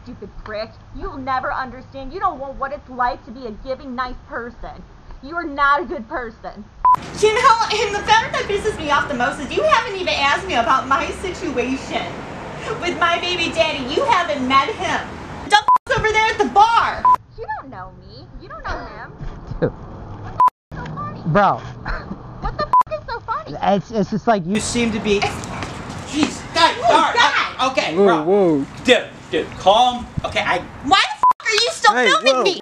stupid prick. You'll never understand. You don't know what it's like to be a giving, nice person. You are not a good person. You know, and the fact that pisses me off the most is you haven't even asked me about my situation with my baby daddy. You haven't met him. The f***'s over there at the bar. You don't know me. You don't know him. Dude. What the f*** is so funny? Bro. What the f*** is so funny? It's just like you seem to be. Jeez, God, God. Okay, whoa, bro. whoa. Dude, calm. Okay, Why the f*** are you still filming me?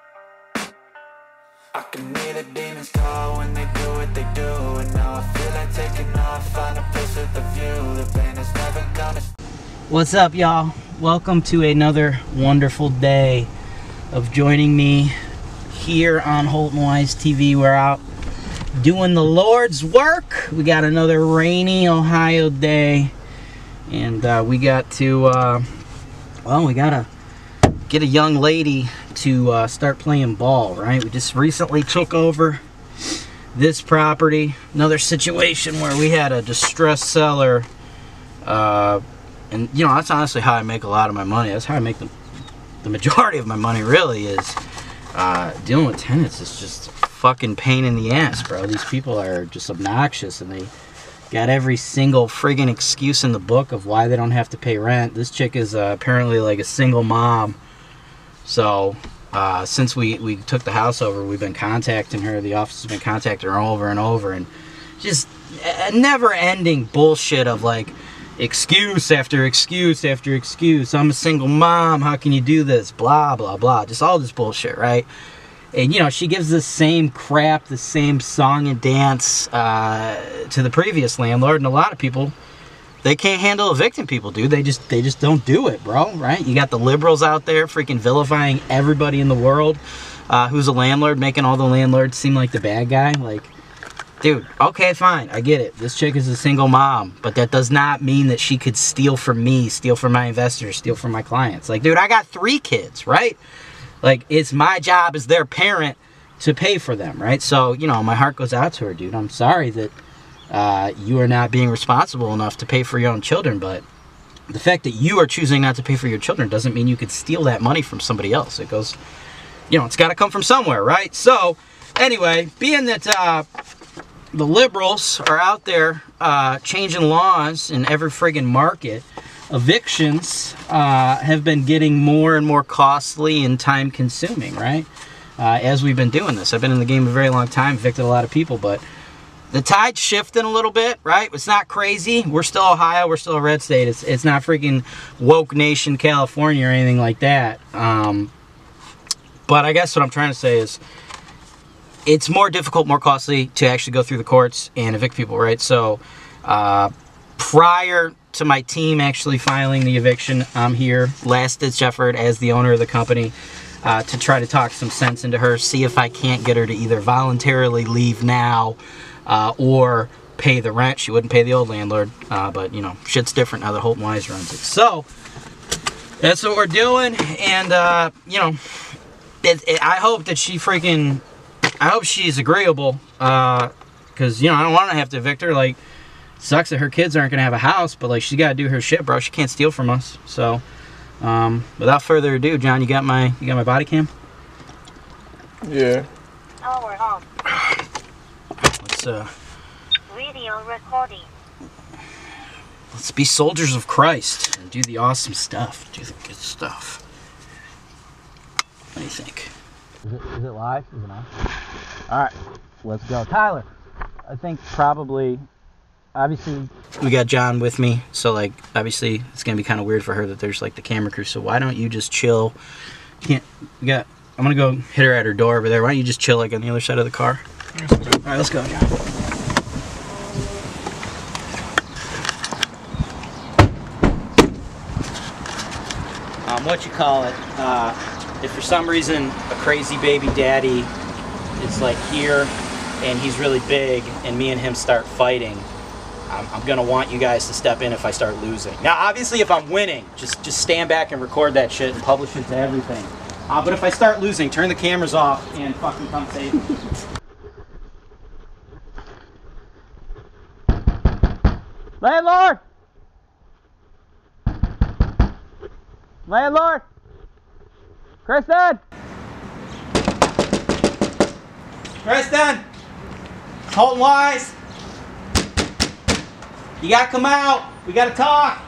I can hear the demons call when they do what they do, and now I feel like taking off, find a place with a view. The pain is never gonna. What's up, y'all? Welcome to another wonderful day of joining me here on Holton Wise TV. We're out doing the Lord's work. We got another rainy Ohio day, and we got to, well, we gotta get a young lady to start playing ball, right? We just recently took over this property. Another situation where we had a distressed seller, and you know, that's honestly how I make a lot of my money. That's how I make the majority of my money, really, is dealing with tenants. It's just fucking pain in the ass, bro. These people are just obnoxious, and they got every single friggin' excuse in the book of why they don't have to pay rent. This chick is apparently like a single mom. So, since we took the house over, we've been contacting her. The office has been contacting her over and over, and just a never-ending bullshit of like excuse after excuse after excuse. I'm a single mom. How can you do this? Blah, blah, blah. Just all this bullshit, right? And, you know, she gives the same crap, the same song and dance to the previous landlord, and a lot of people, they can't handle evicting people, dude. They just don't do it, bro, right? You got the liberals out there freaking vilifying everybody in the world who's a landlord, making all the landlords seem like the bad guy. Like, dude, okay, fine, I get it. This chick is a single mom, but that does not mean that she could steal from me, steal from my investors, steal from my clients. Like, dude, I got 3 kids, right? Like, it's my job as their parent to pay for them, right? So, you know, my heart goes out to her, dude. I'm sorry that you are not being responsible enough to pay for your own children, but the fact that you are choosing not to pay for your children doesn't mean you could steal that money from somebody else. It goes, you know, it's got to come from somewhere, right? So, anyway, being that the liberals are out there changing laws in every friggin' market, evictions have been getting more and more costly and time consuming, right? As we've been doing this. I've been in the game a very long time, evicted a lot of people, but the tide's shifting a little bit, right? It's not crazy. We're still Ohio. We're still a red state. It's not freaking woke nation California or anything like that. But I guess what I'm trying to say is it's more difficult, more costly to actually go through the courts and evict people, right? So prior to my team actually filing the eviction, I'm here, last-ditch effort as the owner of the company, to try to talk some sense into her, see if I can't get her to either voluntarily leave now or pay the rent. She wouldn't pay the old landlord, but, you know, shit's different now that Holton Wise runs it. So, that's what we're doing, and, you know, I hope that she freaking, I hope she's agreeable, because, you know, I don't want to have to evict her. Like, sucks that her kids aren't going to have a house, but, like, she's got to do her shit, bro. She can't steal from us. So, without further ado, John, you got my body cam? Yeah. Power on. Let's, Video recording. let's be soldiers of Christ and do the awesome stuff. Do the good stuff. What do you think? Is it live? Is it on? Alright, let's go. Tyler, I think probably, obviously, we got John with me, so, like, obviously, it's going to be kind of weird for her that there's, like, the camera crew, so why don't you just chill? I'm going to go hit her at her door over there. Why don't you just chill, like, on the other side of the car? Alright, let's go, John. What you call it, if for some reason a crazy baby daddy is like here and he's really big and me and him start fighting, I'm gonna want you guys to step in if I start losing. Now obviously if I'm winning, just stand back and record that shit and publish it to everything. But if I start losing, turn the cameras off and fucking come save me. Landlord! Landlord! Kristen! Kristen! Holton Wise! You gotta come out! We gotta talk!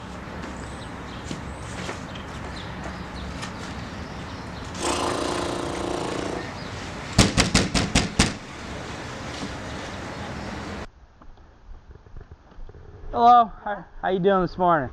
Hello, how you doing this morning?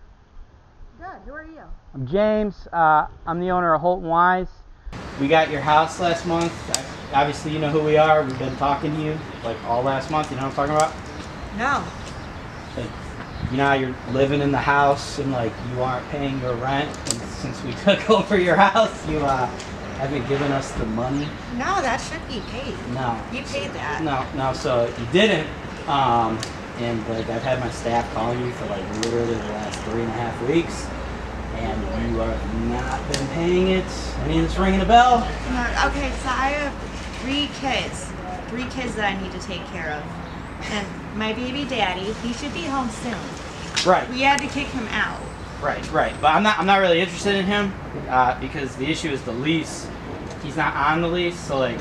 Good. Who are you? I'm James. I'm the owner of Holton Wise. We got your house last month. Obviously, you know who we are. We've been talking to you like all last month. You know what I'm talking about? No. Like, you know how you're living in the house and like you aren't paying your rent, and since we took over your house, you haven't given us the money. No, that should be paid. No. You paid that. No. So you didn't. And like I've had my staff calling you for like literally the last 3.5 weeks, and you have not been paying it. Any of this ringing a bell? No, okay, so I have 3 kids. 3 kids that I need to take care of. And my baby daddy, he should be home soon. Right. We had to kick him out. Right. But I'm not really interested in him because the issue is the lease. He's not on the lease, so like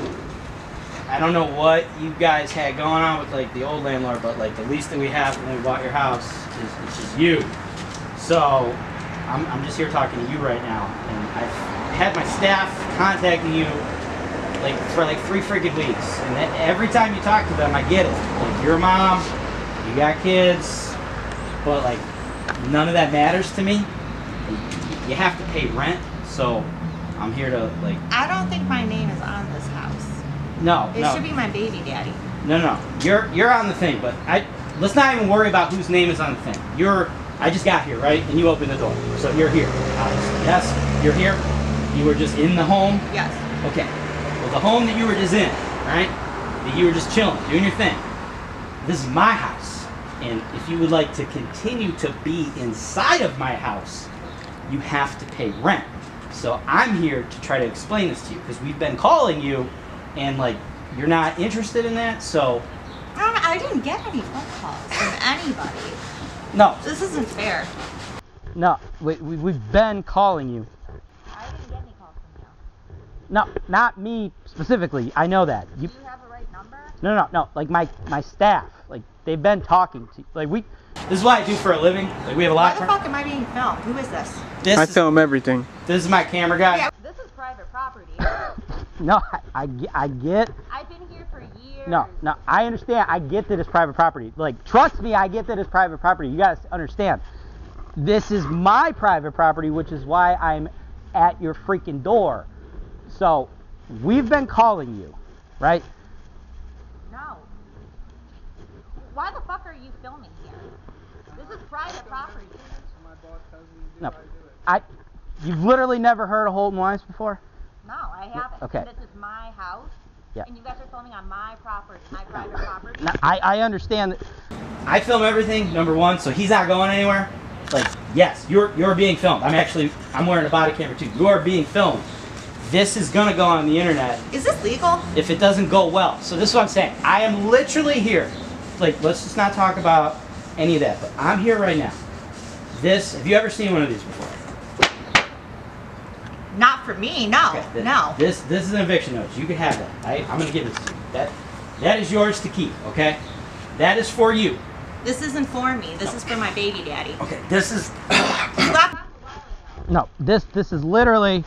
I don't know what you guys had going on with like the old landlord, but like the lease that we have when we bought your house is just you. So I'm just here talking to you right now, and I've had my staff contacting you like for like 3 freaking weeks, and every time you talk to them, I get it. Like you're a mom, you got kids, but like none of that matters to me. You have to pay rent, so I'm here to like. I don't think my name is on this house. No. It should be my baby daddy. No. You're on the thing, but let's not even worry about whose name is on the thing. I just got here, right? And you opened the door. So you're here. Yes, you're here. You were just in the home? Yes. Okay. Well, the home that you were just in, right? That you were just chilling, doing your thing. This is my house. And if you would like to continue to be inside of my house, you have to pay rent. So I'm here to try to explain this to you because we've been calling you and like you're not interested in that, so I didn't get any phone calls from anybody. no. This isn't fair. No, we've been calling you. I didn't get any calls from you. No, not me specifically. I know that. Do you have the right number? No. Like my staff. Like they've been talking to. Like we. This is what I do for a living. Like we have a Why lot. the fuck am I being filmed? Who is this? I film everything. This is my camera guy. Yeah. This is private property. No, I get. I've been here for years. No, I understand. I get that it's private property. Like, trust me, I get that it's private property. You guys understand. This is my private property, which is why I'm at your freaking door. So, we've been calling you, right? No. Why the fuck are you filming here? This is private property. No, you've literally never heard of Holton Wise before? No, I haven't. Okay. And this is my house. Yeah. And you guys are filming on my property, my private property. Now, I understand that. I film everything, number one, so he's not going anywhere. Like, yes, you're being filmed. I'm wearing a body camera too. You are being filmed. This is gonna go on the internet Is this legal? if it doesn't go well. So this is what I'm saying. I am literally here. Like, let's just not talk about any of that. But I'm here right now. Have you ever seen one of these before? Not for me, no. Okay, No. This is an eviction notice. You can have that. I'm gonna give this to you. That is yours to keep. Okay. That is for you. This isn't for me. This is for my baby daddy. Okay. This is. Stop. No, this is literally.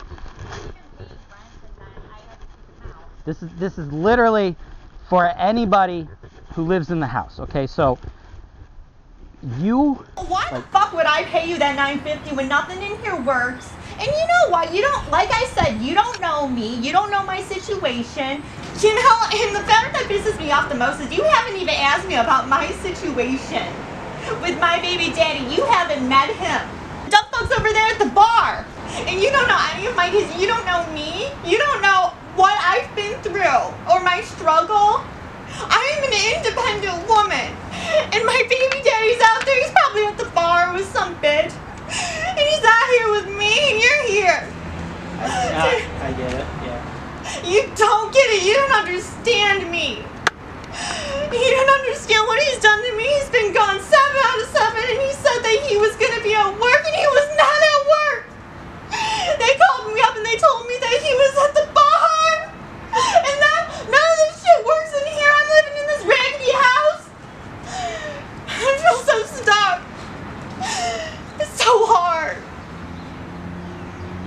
This is literally for anybody who lives in the house. Okay, so you. Why the fuck would I pay you that $9.50 when nothing in here works? And you know what? You don't, like I said, you don't know me. You don't know my situation. You know, and the fact that pisses me off the most is you haven't even asked me about my situation with my baby daddy. You haven't met him. Dumb folks over there at the bar. And you don't know any of my kids. You don't know me. You don't know what I've been through or my struggle. I'm an independent woman. And my baby daddy's out there. He's probably at the bar with some bitch. And he's out here with me, and you're here. I get it. Yeah. You don't get it. You don't understand me. You don't understand what he's done to me. He's been gone 7 out of 7, and he said that he was going to be at work, and he was not at work. They called me up, and they told me that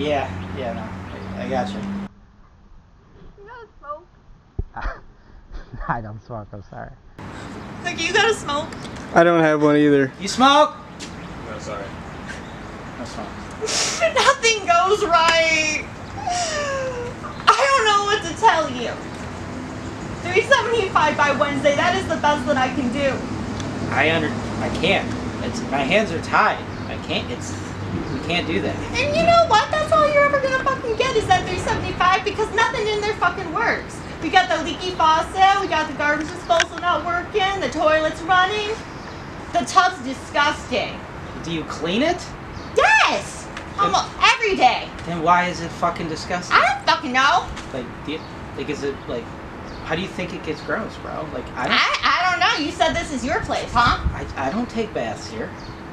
Yeah, no, I got you. You gotta smoke. I don't smoke, I'm sorry. Like, you gotta smoke. I don't have one either. You smoke? No, sorry. No smoke. Nothing goes right. I don't know what to tell you. 375 by Wednesday, that is the best that I can do. I can't. My hands are tied. We can't do that. And you know what? That's all you're ever gonna fucking get is that 375 because nothing in there fucking works. We got the leaky faucet, we got the garbage disposal not working, the toilet's running, the tub's disgusting. Do you clean it? Yes! Almost every day. Then why is it fucking disgusting? I don't fucking know. Like, is it like? How do you think it gets gross, bro? Like, I don't know. You said this is your place, huh? I don't take baths here.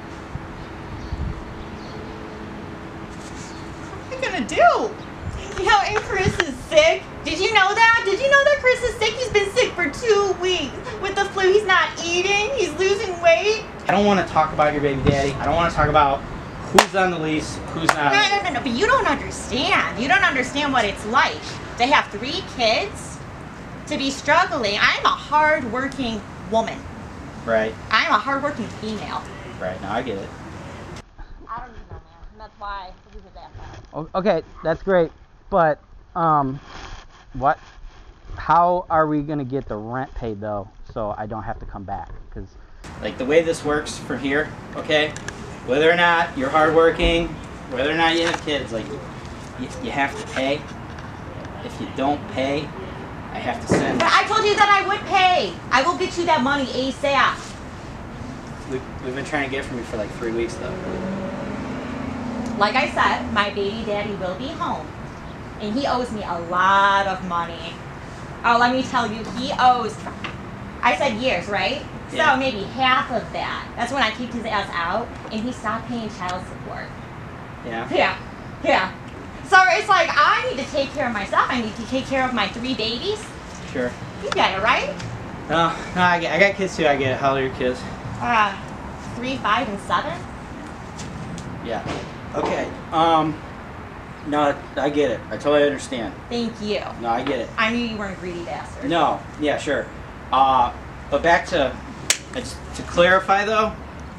What am I gonna do? You know, and Chris is sick. Did you know that? Did you know that Chris is sick? He's been sick for 2 weeks. With the flu, he's not eating. He's losing weight. I don't want to talk about your baby daddy. I don't want to talk about who's on the lease, who's not. No. But you don't understand. You don't understand what it's like to have 3 kids, to be struggling. I'm a hard-working woman. Right. I'm a hard-working female. Right. Now I get it. I don't even know, man. And that's why I leave his ass out. Okay, that's great, but what? How are we gonna get the rent paid though, so I don't have to come back? Because Like the way this works from here, okay? Whether or not you're hardworking, whether or not you have kids, like you have to pay. If you don't pay, I have to send. But I told you that I would pay. I will get you that money ASAP. We've been trying to get it from you for like 3 weeks though. Like I said, my baby daddy will be home. And he owes me a lot of money. Oh, let me tell you, he owes, I said years, right? Yeah. So maybe half of that. That's when I kicked his ass out and he stopped paying child support. Yeah. Yeah. So it's like, I need to take care of myself. I need to take care of my 3 babies. Sure. You get it, right? No, I got kids too. I get it. How old are your kids? 3, 5, and 7. Yeah. Okay. No, I get it. I totally understand. Thank you. No, I get it. I knew you weren't a greedy bastard. No. Yeah, sure. But back to clarify though.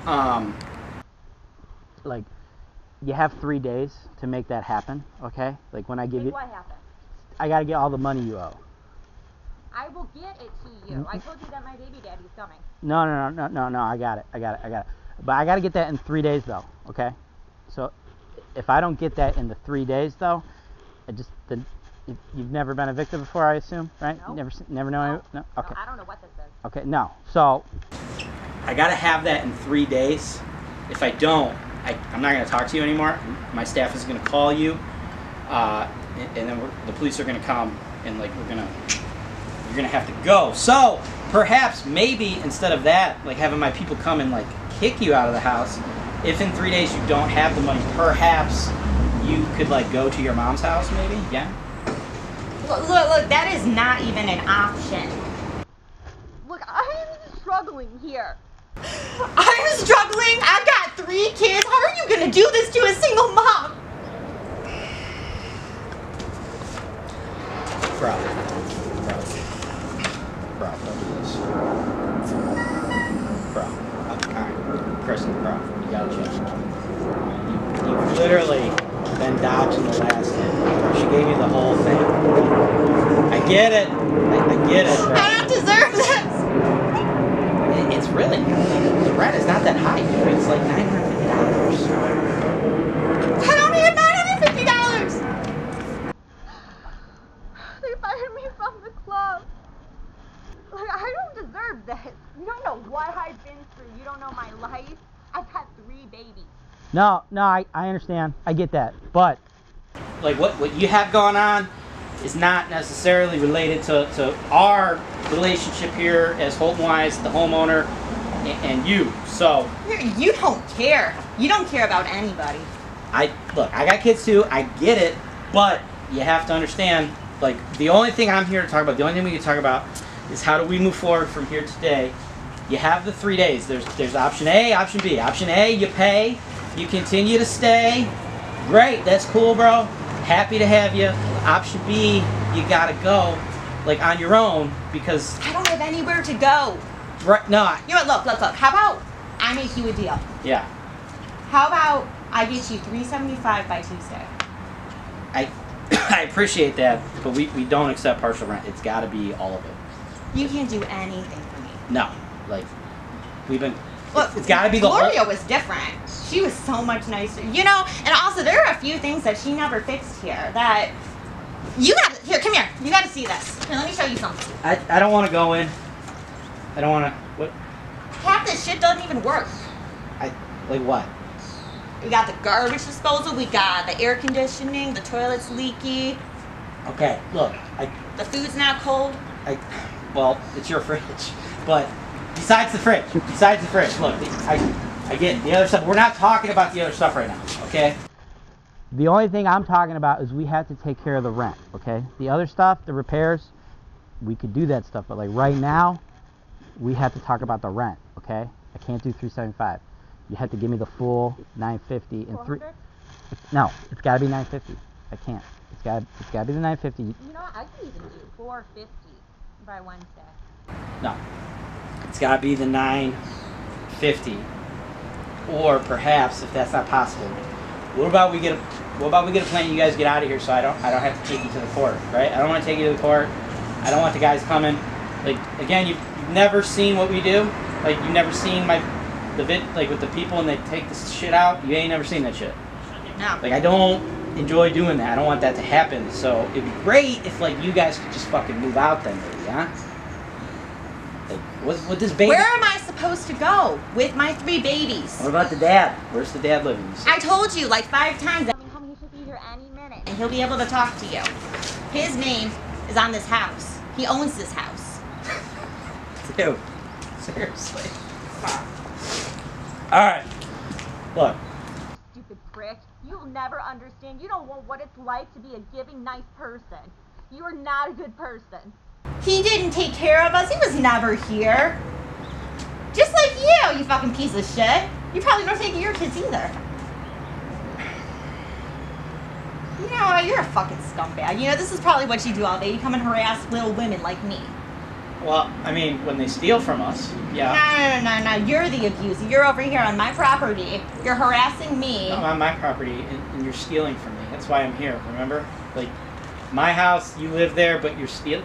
like, you have 3 days to make that happen, okay? Like when I give you, What happened? I gotta get all the money you owe. I will get it to you. I told you that my baby daddy's coming. No, I got it. But I gotta get that in 3 days though, okay? So if I don't get that in the 3 days though, you've never been a victim before, I assume, right? No. Never know. No. No. Okay. No, I don't know what this is. Okay. No. So I gotta have that in 3 days. If I don't, I'm not gonna talk to you anymore. My staff is gonna call you, and then the police are gonna come, and like you're gonna have to go. So perhaps, maybe instead of that, like having my people come and like kick you out of the house, if in 3 days you don't have the money, perhaps you could like go to your mom's house, maybe. Yeah. Look, that is not even an option. Look, I am struggling here. I'm struggling. I've got 3 kids. How are you gonna do this to a single mom? Bro, don't do this. Bro, alright, Kristen, bro, you gotta change. You've literally been dodging the last hit. She gave you the whole thing. I get it. I get it, bro. I don't deserve this. It's really, the rent is not that high, dude. It's like $950. I don't need $950. They fired me from the club. Like, I don't deserve this. You don't know what I've been through. You don't know my life. I've had 3 babies. no, I understand. I get that, but Like what you have going on is not necessarily related to our relationship here as Holton Wise, the homeowner, and you. So You don't care. You don't care about anybody. I got kids too. I get it, but you have to understand. Like the only thing I'm here to talk about, the only thing we can talk about, is how do we move forward from here today. You have the 3 days. There's option A, option B. Option A, you pay, you continue to stay, Great, that's cool, bro. Happy to have you. Option B, you gotta go, like on your own, because I don't have anywhere to go. right. No. You know what? Look. How about I make you a deal? Yeah. How about I get you $375 by Tuesday? I appreciate that, but we don't accept partial rent. It's got to be all of it. You can't do anything for me. No, like we've been. Look, it's got to be the Gloria whole. was different. She was so much nicer, you know. And also, there are a few things that she never fixed here that you got. Here, come here. You got to see this. Here, let me show you something. I don't want to go in. I don't want to. What? Half this shit doesn't even work. Like what? We got the garbage disposal. We got the air conditioning. The toilet's leaky. Okay, look, The food's not cold. well, it's your fridge, but besides the fridge, look, I get the other stuff. We're not talking about the other stuff right now, okay? The only thing I'm talking about is we have to take care of the rent, okay? The other stuff, the repairs, we could do that stuff, but like right now, we have to talk about the rent, okay? I can't do $375. You have to give me the full $950 and three. No, it's got to be $950. I can't. It's got to be the $950. You know what? I could even do $450 by Wednesday. No, it's got to be the $950, or perhaps if that's not possible, what about we get a plan? You guys get out of here, so I don't have to take you to the court, right? I don't want to take you to the court. I don't want the guys coming. Like again, you've never seen what we do. Like you've never seen the vid, like with the people and they take this shit out. You ain't never seen that shit. No. Like I don't enjoy doing that. I don't want that to happen. So it'd be great if like you guys could just fucking move out then, maybe, huh? Like what this baby? Where am I supposed to go with my 3 babies? What about the dad? Where's the dad living? I told you like 5 times. He should be here any minute. And he'll be able to talk to you. His name is on this house. He owns this house. Dude, seriously. Alright. Look. Stupid prick. You'll never understand. You don't know what it's like to be a giving, nice person. You are not a good person. He didn't take care of us. He was never here. Just like you fucking piece of shit. You probably don't take care of your kids either. You know what? You're a fucking scumbag. You know, this is probably what you do all day. You come and harass little women like me. Well, I mean, when they steal from us, yeah. No. You're the abuser. You're over here on my property. You're harassing me. No, on my property, and you're stealing from me. That's why I'm here, remember? Like, my house, you live there, but you're stealing.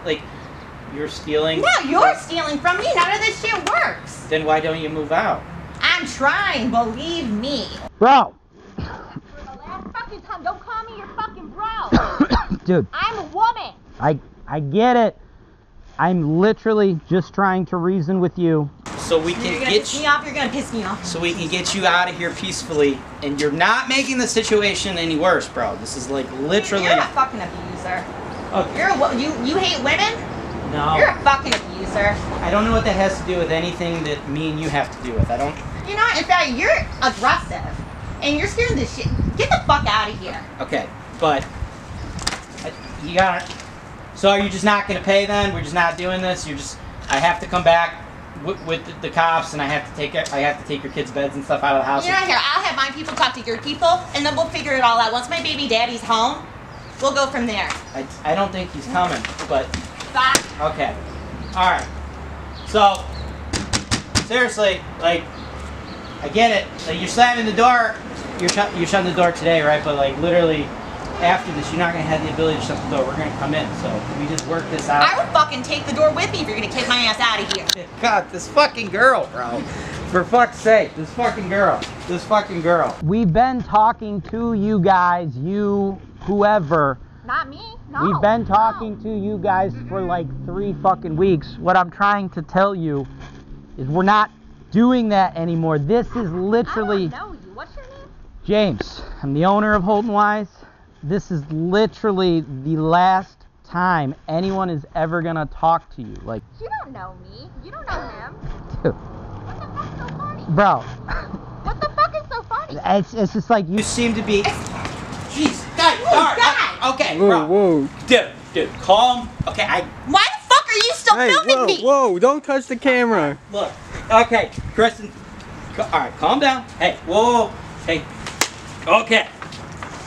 No, you're stealing from me. None of this shit works. Then why don't you move out? I'm trying, believe me. Bro! For the last fucking time, don't call me your fucking bro. Dude, I'm a woman. I get it. I'm literally just trying to reason with you. So we You're can gonna get piss me off. You're gonna piss me off. So we can get you out of here peacefully, and you're not making the situation any worse, bro. This is like literally. You're a fucking abuser. Okay. You hate women? No. You're a fucking abuser. I don't know what that has to do with anything that me and you have to do with. I don't. You know, in fact, you're aggressive, and you're scaring the shit. Get the fuck out of here. Okay, but you got. So are you just not gonna pay then? We're just not doing this. I have to come back with the cops, and I have to take your kids' beds and stuff out of the house. You're not here. I'll have my people talk to your people, and then we'll figure it all out. Once my baby daddy's home, we'll go from there. I don't think he's coming, but. Bye. Okay. All right. So seriously, like, I get it. Like, you're slamming the door. You're shutting the door today, right? But like, literally, after this, you're not gonna have the ability to shut the door. We're gonna come in. So can we just work this out? I would fucking take the door with me if you're gonna kick my ass out of here. God, this fucking girl, bro. For fuck's sake, this fucking girl. We've been talking to you guys, whoever. Not me. No. We've been talking to you guys for like 3 fucking weeks. What I'm trying to tell you is we're not doing that anymore. This is literally... I don't know you. What's your name? James. I'm the owner of Holton Wise. This is literally the last time anyone is ever gonna talk to you. Like... You don't know me. You don't know him. Dude. What the fuck's so funny? Bro. What the fuck is so funny? It's just like you... You seem to be... Jeez, guys, Whoa, all right, guys. okay, Whoa, bro. whoa. Dude, calm. Okay, Why the fuck are you still Hey, filming whoa, me? whoa, don't touch the camera. look. Okay, Kristen. All right, calm down. Hey, whoa. Hey. Okay.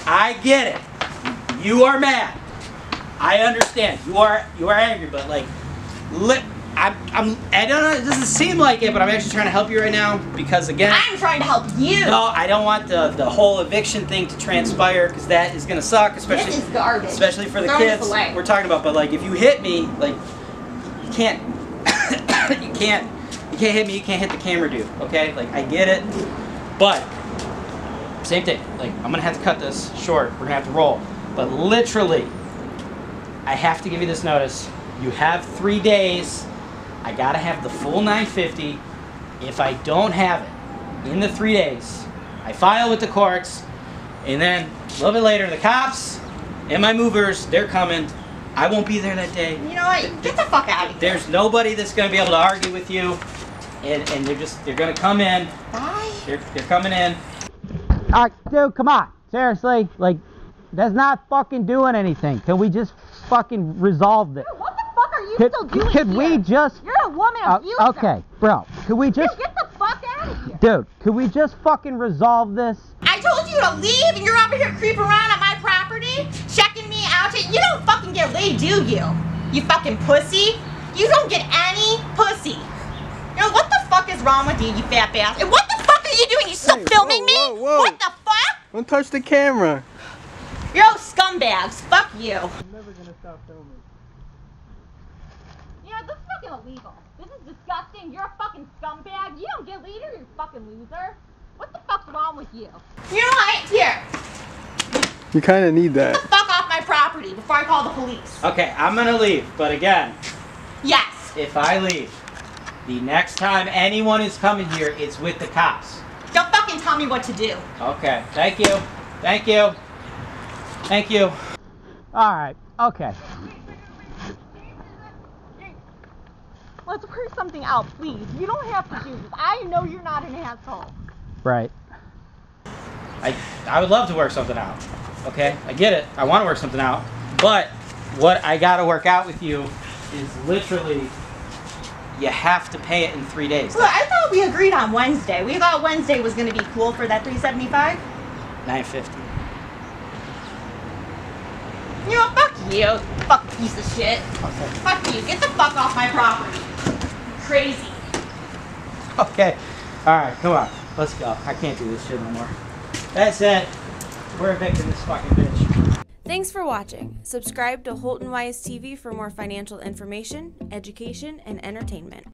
I get it. You are mad. I understand. You are angry, but like, I don't know. It doesn't seem like it, but I'm actually trying to help you right now because again, I'm trying to help you. no, I don't want the whole eviction thing to transpire because that is gonna suck, especially This is garbage. especially for the Throw this kids away. we're talking about. But like, if you hit me, like, you can't, you can't hit me. You can't hit the camera dude. Okay, like I get it, but same thing. Like I'm gonna have to cut this short. We're gonna have to roll. But literally, I have to give you this notice. You have 3 days. I gotta have the full 950. If I don't have it in the 3 days, I file with the courts, and then a little bit later, the cops and my movers, they're coming. I won't be there that day. You know what? Get the fuck out of here. There's nobody that's gonna be able to argue with you, and they're gonna come in. Bye. They're coming in. Alright, dude, come on. Seriously, like, that's not fucking doing anything. Can we just fucking resolve this? Dude, what the fuck are you still doing Could here? we just... You're a woman of future. Okay, bro. Could we just... Dude, get the fuck out of here. Dude, could we just fucking resolve this? I told you to leave, and you're over here creeping around on my property, checking me out. You don't fucking get laid, do you? You fucking pussy. You don't get any pussy. You know, what the fuck is wrong with you, you fat bastard? And what the fuck are you doing? You still Hey, filming whoa, me? whoa. What the fuck? Don't touch the camera. You're all scumbags. Fuck you. I'm never gonna stop filming. You know, this is fucking illegal. This is disgusting. You're a fucking scumbag. You don't get leader, you fucking loser. What the fuck's wrong with you? You know what? Here. You kind of need Get that. the fuck off my property before I call the police. Okay, I'm gonna leave, but again, Yes. if I leave, the next time anyone is coming here, it's with the cops. Don't fucking tell me what to do. Okay, thank you. Thank you. Thank you. Alright, okay. Let's work something out, please. You don't have to do this. I know you're not an asshole. Right. I would love to work something out. Okay, I get it. I want to work something out. But what I got to work out with you is literally, you have to pay it in 3 days. Look, I thought we agreed on Wednesday. We thought Wednesday was going to be cool for that $375. $950. You know, fuck you. Fuck piece of shit. Okay. Fuck you. Get the fuck off my property. Crazy. Okay. All right, come on. Let's go. I can't do this shit no more. That's it. We're evicting this fucking bitch. Thanks for watching. Subscribe to Holton Wise TV for more financial information, education, and entertainment.